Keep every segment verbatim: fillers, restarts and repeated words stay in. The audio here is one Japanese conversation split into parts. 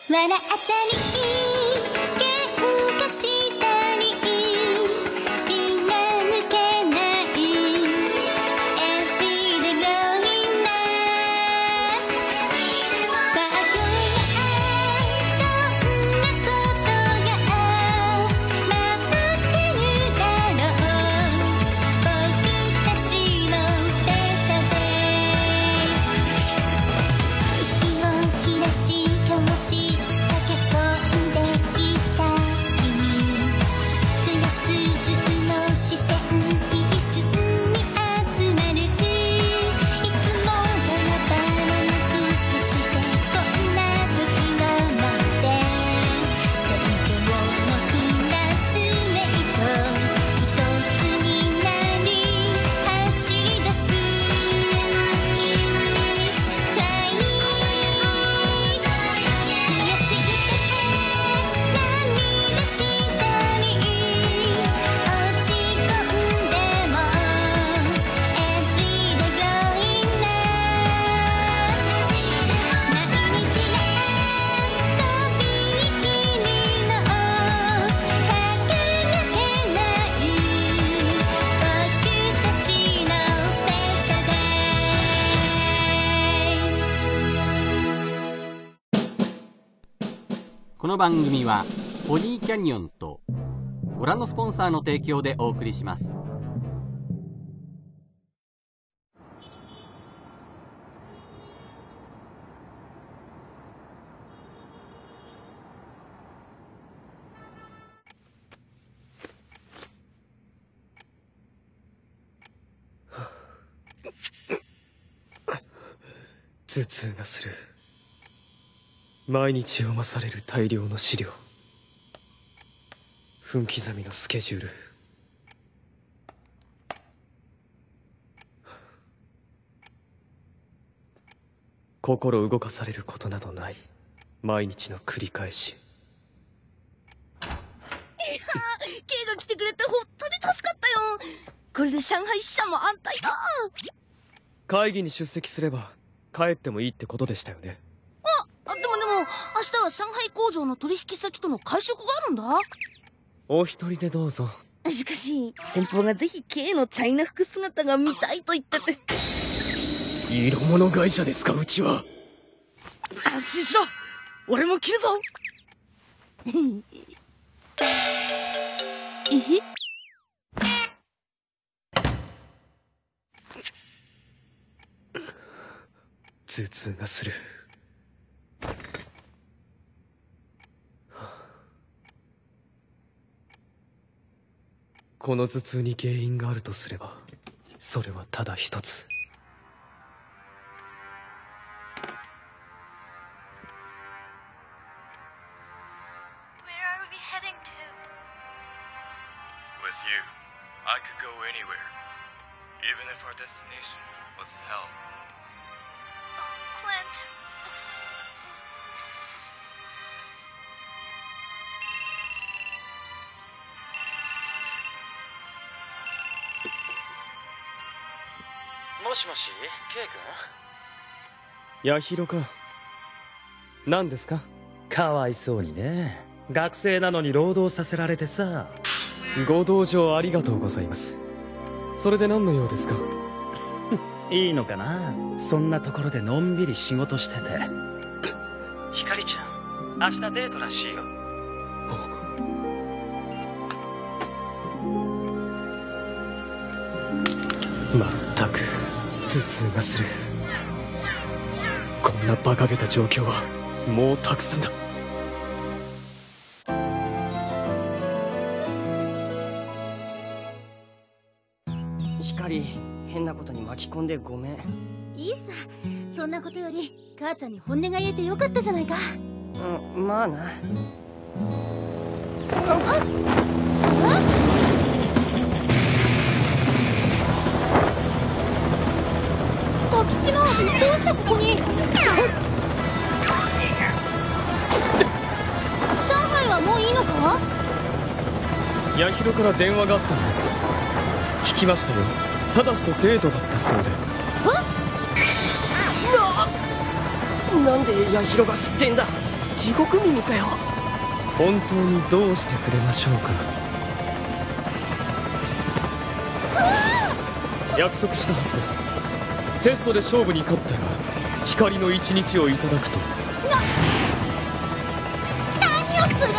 笑ったり喧嘩したり気が抜けない Everyday growing up さあ今日はどんなことが待ってるだろう僕たちのスペシャルデイ息を切らし今日しこの番組はポニーキャニオンとご覧のスポンサーの提供でお送りします。 頭痛がする。毎日読まされる大量の資料、分刻みのスケジュール、心動かされることなどない毎日の繰り返し。いやー、K が来てくれて本当に助かったよ。これで上海支社も安泰だ。 会議に出席すれば帰ってもいいってことでしたよね。 あ、でもでも明日は上海工場の取引先との会食があるんだ。 お一人でどうぞ。 しかし先方がぜひ K のチャイナ服姿が見たいと言ってて。 色物会社ですか、うちは。 安心しろ、俺も着るぞ。えへ頭痛がする。この頭痛に原因があるとすれば、それはただ一つ。 With you, I could go anywhere, even if our destination was hell. Oh, Clint. もしもし、K 君？ ヤヒロか。何ですか？ かわいそうにね。学生なのに労働させられてさ。 ご同情ありがとうございます。それで何の用ですか？ いいのかな、そんなところでのんびり仕事してて。ひかりちゃん、明日デートらしいよ。 まったく頭痛がする。こんな馬鹿げた状況はもうたくさんだ。 光、変なことに巻き込んでごめん。 いいさ、そんなことより母ちゃんに本音が言えてよかったじゃないか。 うん、まあな。あっ、 あっ、滝島、どうしてここに？上海はもういいのか？ ヤヒロから電話があったんです。聞きましたよ。ただしとデートだったそうで。 え？な、なんでヤヒロが知ってんだ？ 地獄耳かよ。本当にどうしてくれましょうか。約束したはずです。テストで勝負に勝ったら光の一日をいただくと。 な何をするんだ。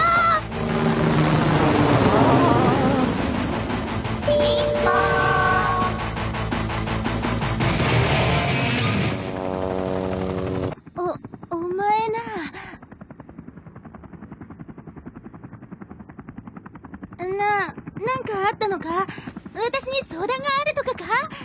ピンポーン。おお前な。ななんかあったのか。私に相談があるとかか。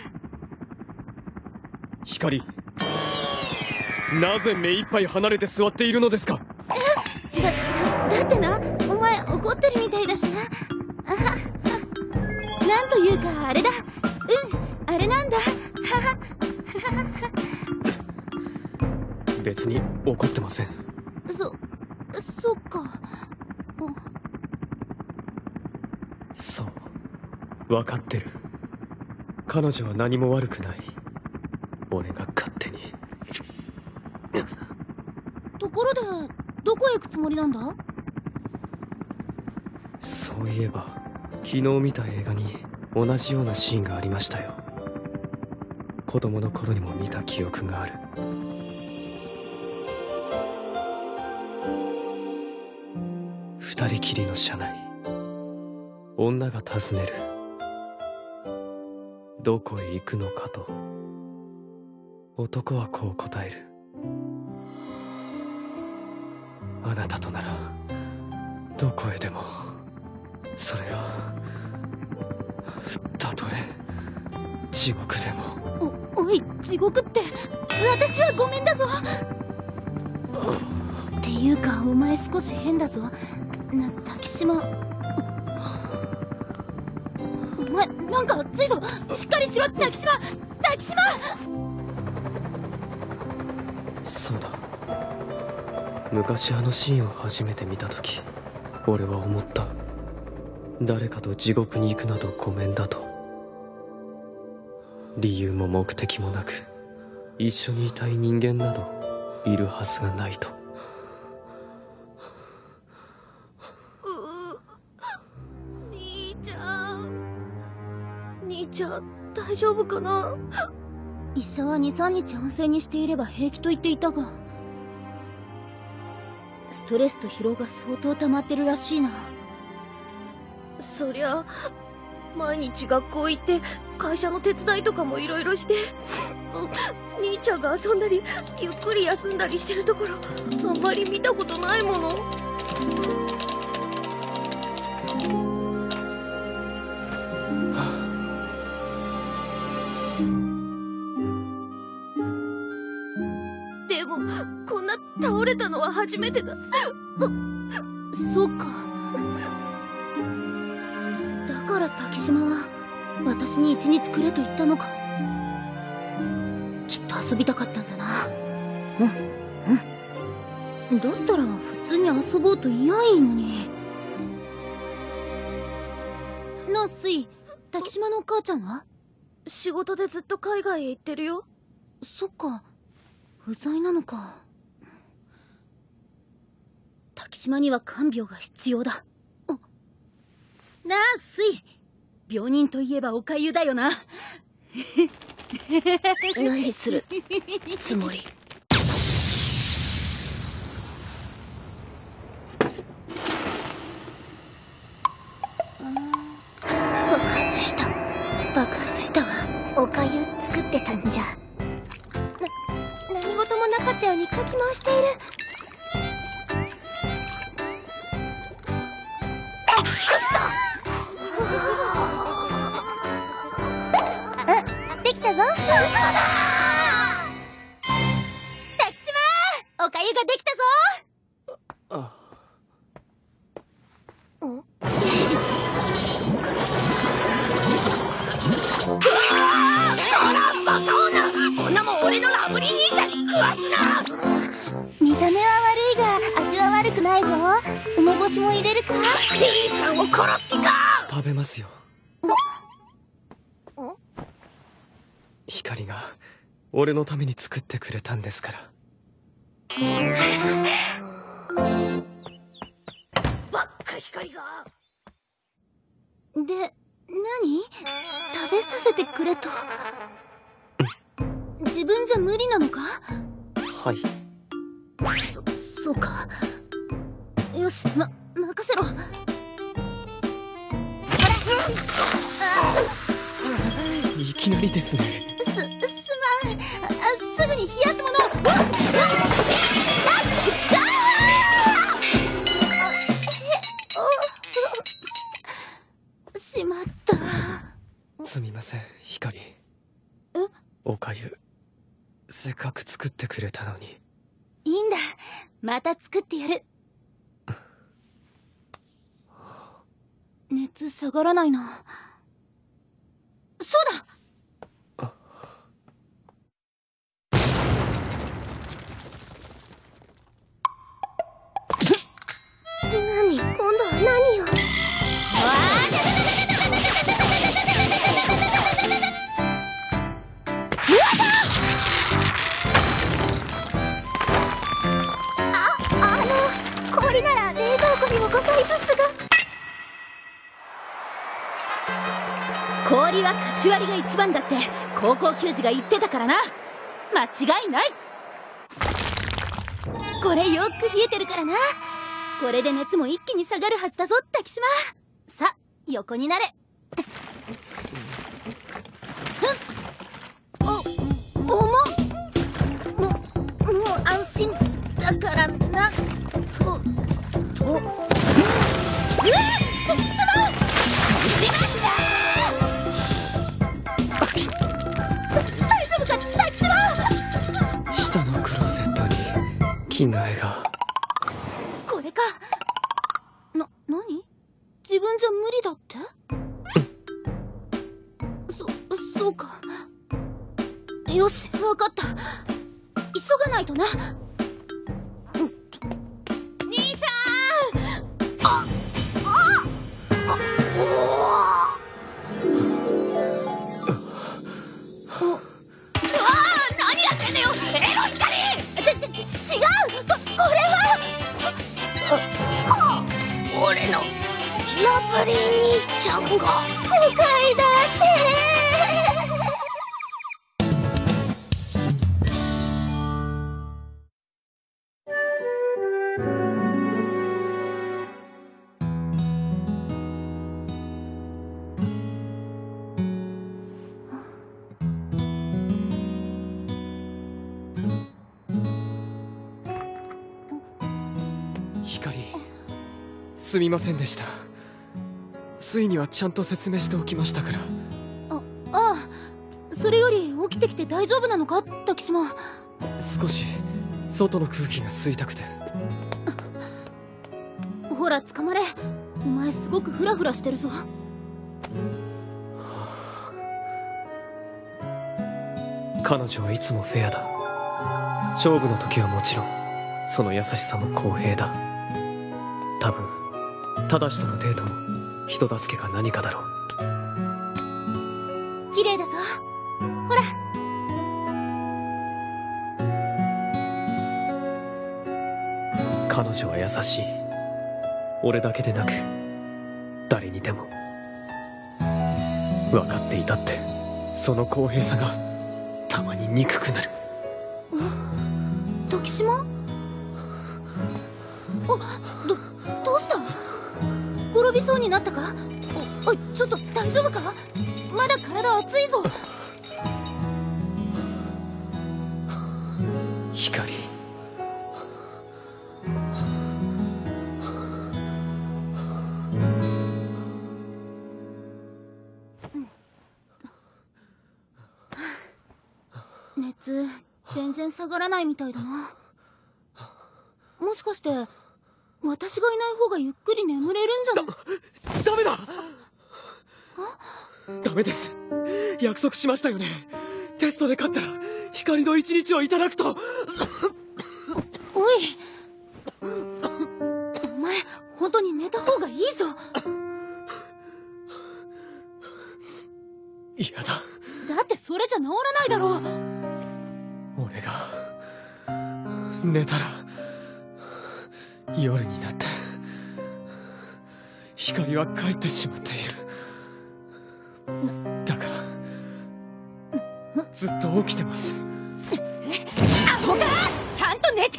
光、なぜ目いっぱい離れて座っているのですか。 だだだってな、お前怒ってるみたいだしな。あははなんというかあれだ。うんあれなんだ。はは別に怒ってません。 そそっか。 そう分かってる。彼女は何も悪くない。俺が勝手に。 ところでどこへ行くつもりなんだ。 そういえば昨日見た映画に同じようなシーンがありましたよ。子供の頃にも見た記憶がある。二人きりの車内、女が尋ねる。どこへ行くのかと。男はこう答える。あなたとならどこへでも。それがたとえ地獄でも。 おおい地獄って私はごめんだぞ。っていうかお前少し変だぞな。滝島お前なんか熱いぞ。しっかりしろ滝島。滝島そうだ。昔あのシーンを初めて見た時、俺は思った。誰かと地獄に行くなどごめんだと。理由も目的もなく一緒にいたい人間などいるはずがないと。 兄ちゃん兄ちゃん大丈夫かな。 医者はにさんにち安静にしていれば平気と言っていたが、ストレスと疲労が相当溜まってるらしいな。 そりゃ毎日学校行って会社の手伝いとかもいろいろして兄ちゃんが遊んだりゆっくり休んだりしてるところあんまり見たことないもの。でもこんな倒れたのは初めてだ。 そうか。だから滝島は私に一日くれと言ったのか。きっと遊びたかったんだな。うんうん。だったら普通に遊ぼうと言いやいいのに。なあスイ、滝島のお母ちゃんは？ 仕事でずっと海外へ行ってるよ。 そっか、不在なのか。滝島には看病が必要だ。なあスイ、病人といえばおかゆだよな。 何するつもり。 爆発した。爆発したわ。おかゆ作ってたんじゃ。な何事もなかったようにかき回している。あっ、食った。あ、できたぞ。嘘だ。滝島、おかゆができたぞ。 あん？ こんなもん俺のラブリー兄ちゃんに食わすな。 見た目は悪いが味は悪くないぞ。梅干しも入れるか。 兄ちゃんを殺す気か。 食べますよ。光が俺のために作ってくれたんですから。 自分じゃ無理なのか？ はい。 そ、そうか。よし、ま、任せろ。ほら。 いきなりですね。 す、すまん。あ、すぐに冷やすものを。しまった。 すみません、光。 え？ おかゆ、せっかく作ってくれたのに。 いいんだ。また作ってやる。熱下がらないな。そうだ！何？今度は何よ。わあ、あの、氷なら冷蔵庫にもございますが。氷は勝ち割りが一番だって高校球児が言ってたからな。間違いない。これよく冷えてるからな。これで熱も一気に下がるはずだぞ、滝島。さ、横になれ。お、重っ。も、もう安心だからな。と、と。うわっ、す、すまん。しまったー。大丈夫か、滝島。 下のクローゼットに着替えが。 これか。な、何？自分じゃ無理だって？そ、そうか。よし、わかった。急がないとな。兄ちゃん！あ、あ、あ、おお。うわあ、何やってんだよ、エロ光！ち、ち、違う！こ、これは！俺のラブリー兄ちゃんが誤解だって光、すみませんでした。ついにはちゃんと説明しておきましたから。 あ、ああ、それより起きてきて大丈夫なのか、滝島。 少し外の空気が吸いたくて。 ほら捕まれ。お前すごくフラフラしてるぞ。 彼女はいつもフェアだ。勝負の時はもちろんその優しさも公平だ。多分正しとのデートも人助けか何かだろう。 綺麗だぞ。ほら。 彼女は優しい。俺だけでなく誰にでも。分かっていたってその公平さがたまに憎くなる。 滝島？あ、ど、どうした？転びそうになったか？お、おい、ちょっと大丈夫か？まだ体熱いぞ。 光。 熱全然下がらないみたいだな。もしかして私がいない方がゆっくり眠れるんじゃない？ ダメだ。ダメです。約束しましたよね。テストで勝ったら光の一日をいただくと。 おい、お前本当に寝た方がいいぞ。 嫌だ。 だってそれじゃ治らないだろう。 俺が寝たら夜になって光は帰ってしまっている。だから起きてます。 アホか！ちゃんと寝てろ！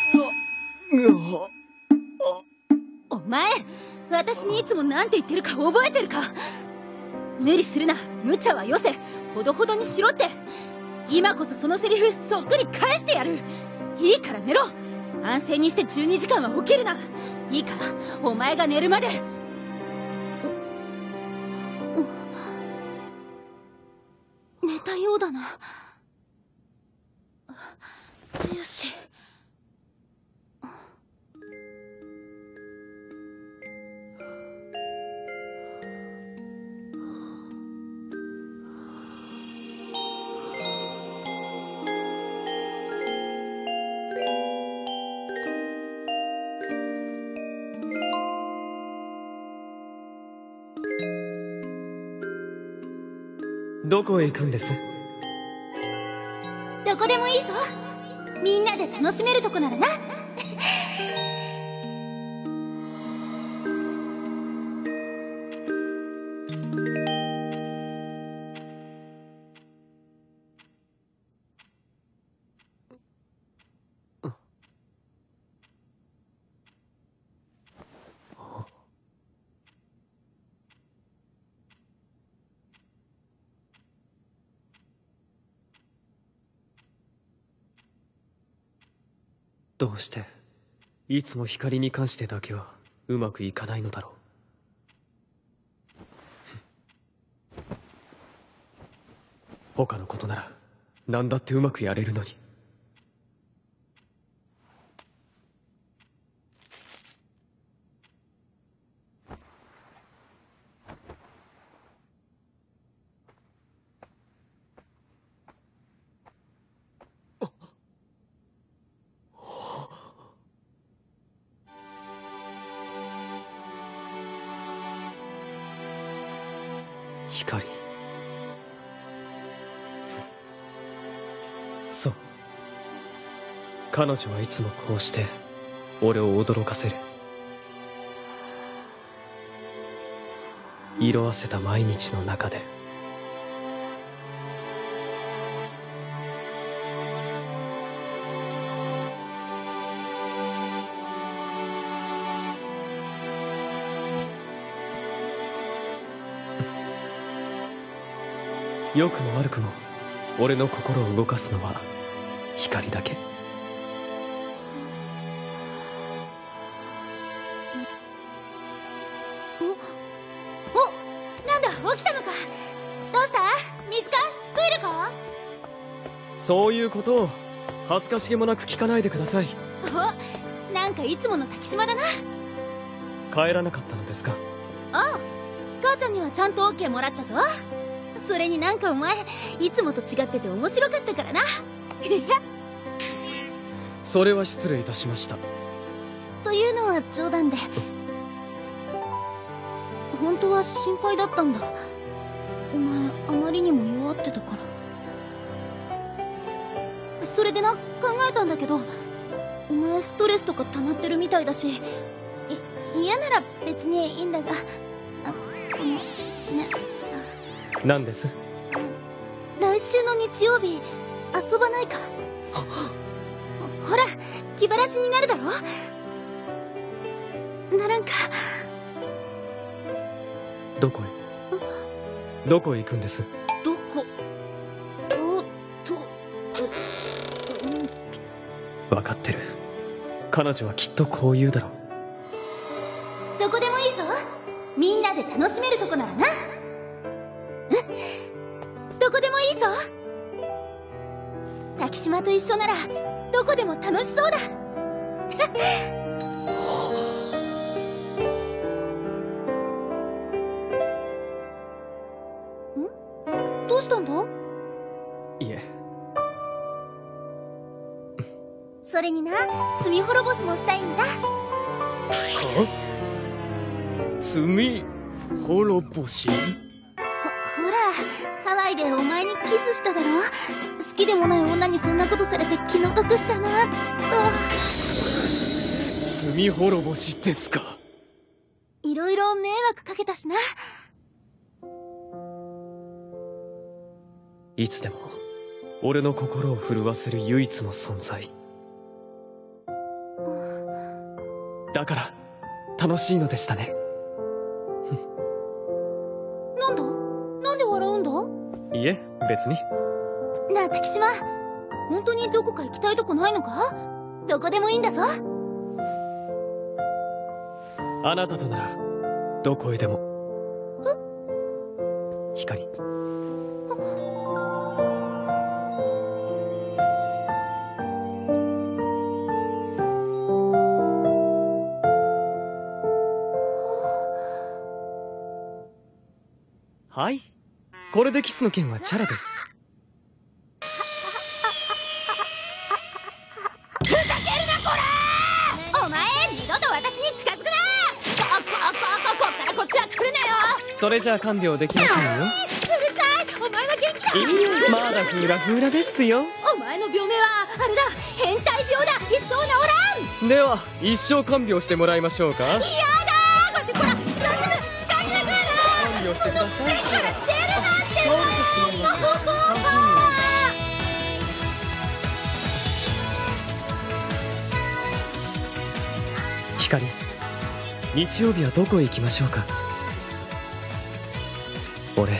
お前、私にいつもなんて言ってるか覚えてるか？無理するな、無茶はよせ、ほどほどにしろって。今こそそのセリフそっくり返してやる。いいから寝ろ。安静にしてじゅうにじかんは起きるな。いいか、お前が寝るまで。寝たようだな。よし。 どこへ行くんです？ どこでもいいぞ。みんなで楽しめるとこならな。 どうしていつも光に関してだけはうまくいかないのだろう。他のことなら何だってうまくやれるのに。光。そう。彼女はいつもこうして俺を驚かせる。色あせた毎日の中で。良くも悪くも俺の心を動かすのは光だけ。 お、お、なんだ、起きたのか。どうした？水か？トイレか？ そういうことを恥ずかしげもなく聞かないでください。 お、なんかいつもの滝島だな。 帰らなかったのですか？ ああ、母ちゃんにはちゃんと オーケー もらったぞ。それになんかお前いつもと違ってて面白かったからな。 それは失礼いたしました。 というのは冗談で、本当は心配だったんだ。お前あまりにも弱ってたから。それでな、考えたんだけど、お前ストレスとか溜まってるみたいだし、い嫌なら別にいいんだが、あ、そのね。 何です？ 来週の日曜日遊ばないか？ほら、気晴らしになるだろ？ならんか？ どこへ？どこへ行くんです？ どこ？おっと、 分かってる。彼女はきっとこう言うだろう。 どこでもいいぞ。みんなで楽しめるとこならな。どこでもいいぞ。滝島と一緒ならどこでも楽しそうだ。ん？どうしたんだ？ いえ。 それにな、罪滅ぼしもしたいんだ。 は？罪滅ぼし？ ほ、ほら、ハワイでお前にキスしただろ。好きでもない女にそんなことされて気の毒したな、と。 罪滅ぼしですか。 いろいろ迷惑かけたしな。 いつでも俺の心を震わせる唯一の存在。だから楽しいのでしたね。 なんだ？なんで笑うんだ？ いえ、別に。 なあ滝島、本当にどこか行きたいとこないのか？どこでもいいんだぞ。 あなたとならどこへでも。え？光。はい、これでキスの件はチャラです。 ふざけるなこら！お前二度と私に近づくな！こここここっからこっちは来るなよ！ それじゃあ看病できませんよ。 うるさい！お前は元気だ！ いいえ、まだフラフラですよ。 お前の病名はあれだ、変態病だ！一生治らん！ では一生看病してもらいましょうか。 嫌だー！こっちこら近づく近づくな！ 看病してください。 出るなって光、日曜日はどこへ行きましょうか。俺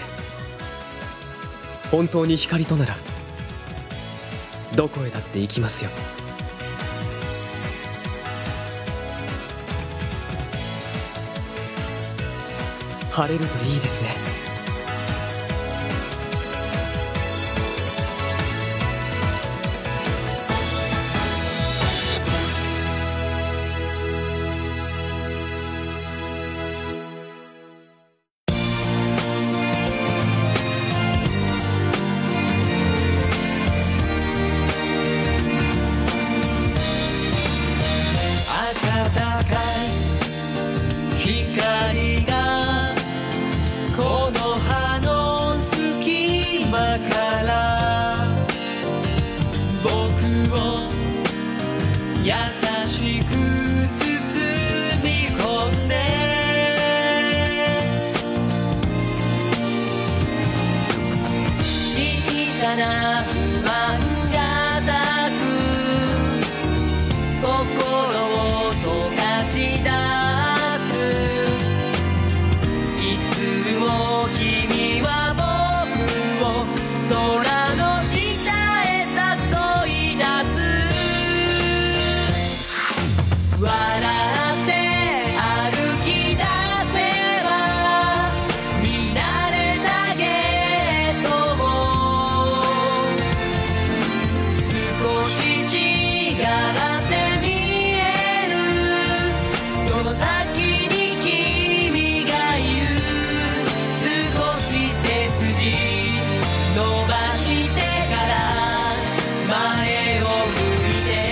本当に光とならどこへだって行きますよ。晴れるといいですね。 光がこの葉の隙間から僕を優しく包み込んで小さな不満が咲く心を溶かし出す君は僕を空の下へ誘い出す笑って歩き出せば見慣れたゲートも少し違って見えるその先に君がいる伸ばしてから前を向いて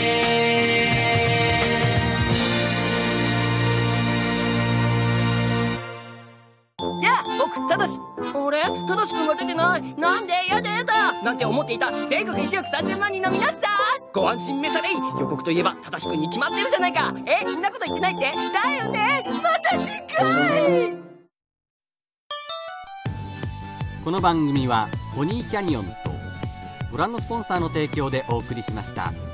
やあ、僕ただしあれただしくんが出てない。なんでやだやだなんて思っていた全国いちおくさんぜんまん人の皆さん、ご安心召されい。予告といえばただしくんに決まってるじゃないか。え、んなこと言ってないってだよね。また次回。 この番組はポニーキャニオンとご覧のスポンサーの提供でお送りしました。